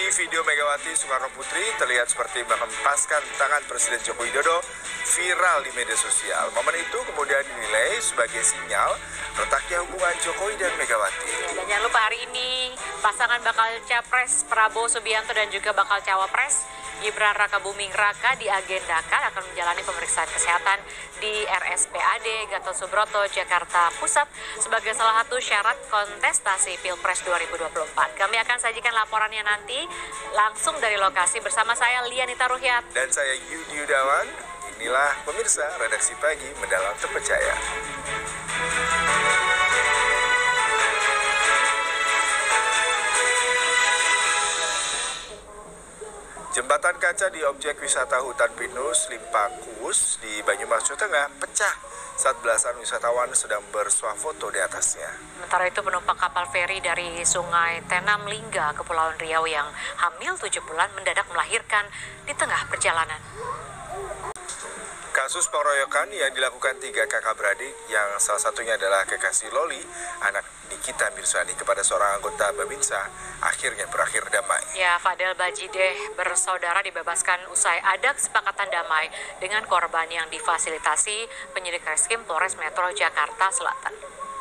video Megawati Soekarno Putri terlihat seperti menghempaskan tangan Presiden Joko Widodo viral di media sosial. Momen itu kemudian dinilai sebagai sinyal retaknya hubungan Jokowi dan Megawati. Dan jangan lupa hari ini pasangan bakal Capres Prabowo Subianto dan juga bakal Cawapres Gibran Rakabuming Raka diagendakan akan menjalani pemeriksaan kesehatan di RSPAD Gatot Subroto, Jakarta Pusat sebagai salah satu syarat kontestasi Pilpres 2024. Kami akan sajikan laporannya nanti langsung dari lokasi bersama saya Lianita Ruhyat. Dan saya Yudi Yudawan. Inilah pemirsa Redaksi Pagi Mendalam Terpercaya. Jembatan kaca di objek wisata hutan pinus Limpakus di Banyumas, Jawa Tengah pecah saat belasan wisatawan sedang bersuah foto di atasnya. Sementara itu penumpang kapal feri dari Sungai Tenam Lingga, Kepulauan Riau yang hamil 7 bulan mendadak melahirkan di tengah perjalanan. Kasus pengeroyokan yang dilakukan 3 kakak beradik yang salah satunya adalah kekasih Loli, anak Nikita Mirzani kepada seorang anggota Babinsa, akhirnya berakhir damai. Ya, Fadel Bajideh bersaudara dibebaskan usai ada kesepakatan damai dengan korban yang difasilitasi penyidik Reskrim Polres Metro Jakarta Selatan.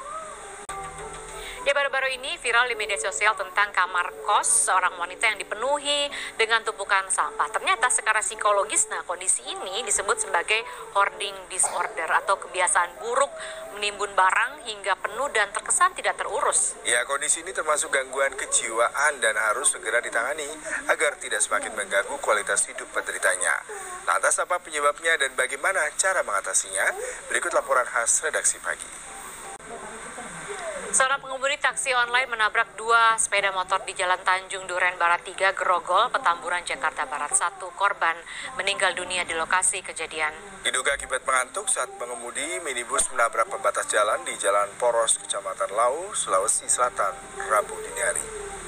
Ya, baru-baru ini viral di media sosial tentang kamar kos seorang wanita yang dipenuhi dengan tumpukan sampah. Ternyata secara psikologis, kondisi ini disebut sebagai hoarding disorder atau kebiasaan buruk menimbun barang hingga penuh dan terkesan tidak terurus. Ya, kondisi ini termasuk gangguan kejiwaan dan harus segera ditangani agar tidak semakin mengganggu kualitas hidup penderitanya. Lantas apa penyebabnya dan bagaimana cara mengatasinya? Berikut laporan khas Redaksi Pagi. Seorang pengemudi taksi online menabrak 2 sepeda motor di Jalan Tanjung Duren Barat 3, Grogol, Petamburan, Jakarta Barat. 1 korban meninggal dunia di lokasi kejadian. Diduga akibat mengantuk saat pengemudi minibus menabrak pembatas jalan di Jalan Poros, Kecamatan Lau, Sulawesi Selatan, Rabu dini hari.